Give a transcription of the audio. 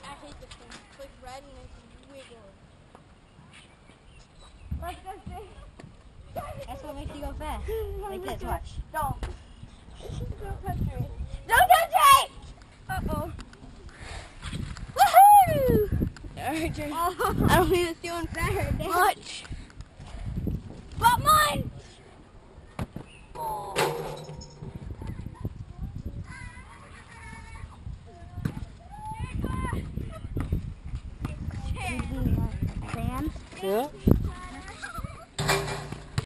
hate this thing. Click red and it's wiggling. Let's go straight. That's what makes you go fast. Like this, watch. Don't. Don't touch me. Don't touch me! Uh-oh. Woohoo! Oh. I don't even see one better. Much. But mine! Sam? Yeah?